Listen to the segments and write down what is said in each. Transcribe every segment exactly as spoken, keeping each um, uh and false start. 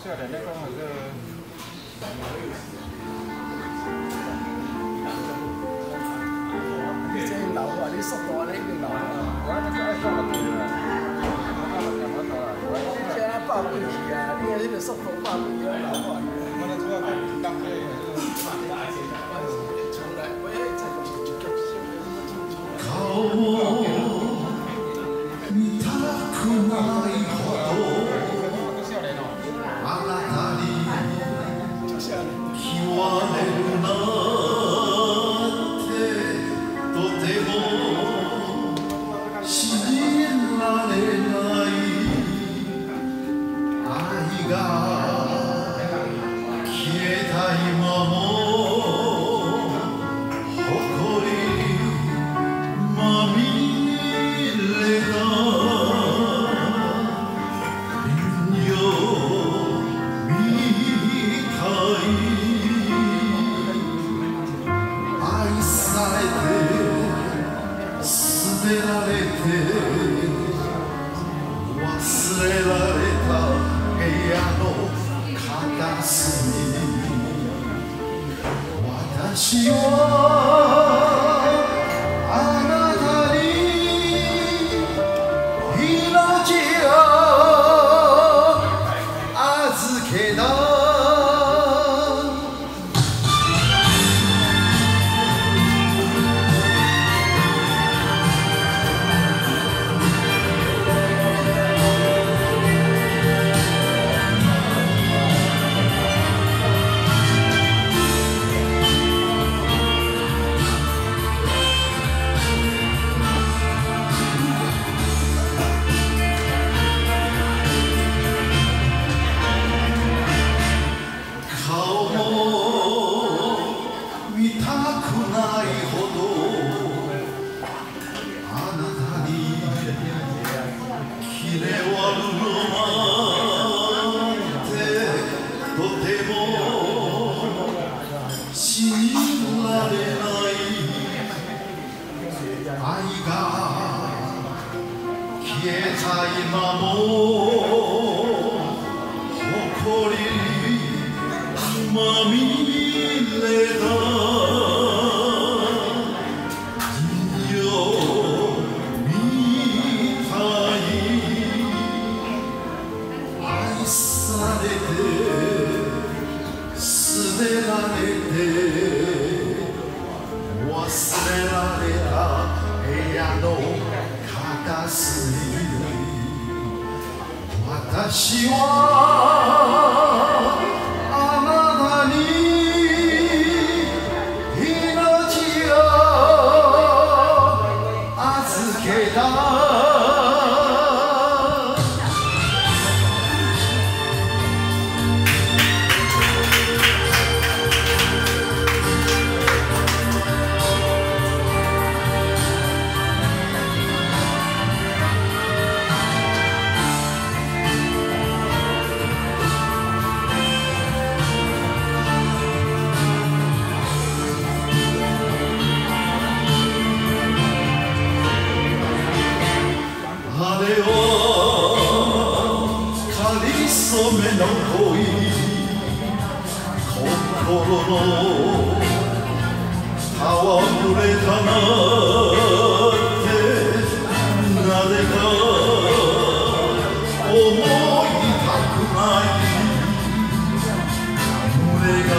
少年咧讲那个。你真老啊！你速度你已经老啊！我那个爱上六岁啦，我六十我到啦。你现在百几岁啊？你迄个速度百几岁老啊！我那主要讲当地从来我迄才是脚少。 見たくないほどあなたに極めるなんてとても信じられない愛が消えた今も誇りまみれた 捨てられて忘れられた部屋の片隅私はあなたに命を預けた 消えた今も誇りまみれた人形みたい愛されて捨てられて忘れられた部屋の片隅私はあなたに命を預けた 染めの恋心の戯れたなってなぜか思いたくない胸が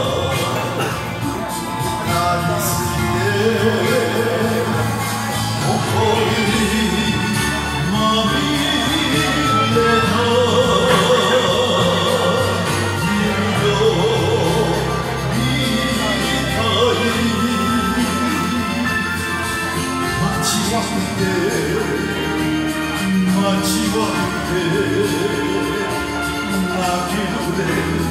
なりすぎて誇りまみれた 待ちわびて泣き濡れる